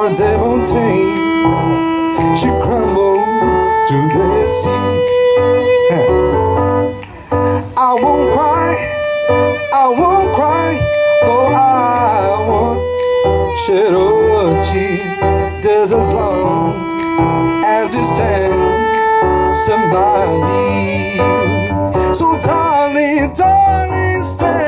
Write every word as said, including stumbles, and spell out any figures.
a devotee, she crumbled to the sea. I won't cry, I won't cry, though I won't shed a tear, just as long as you stand, stand by me. So darling, darling, stand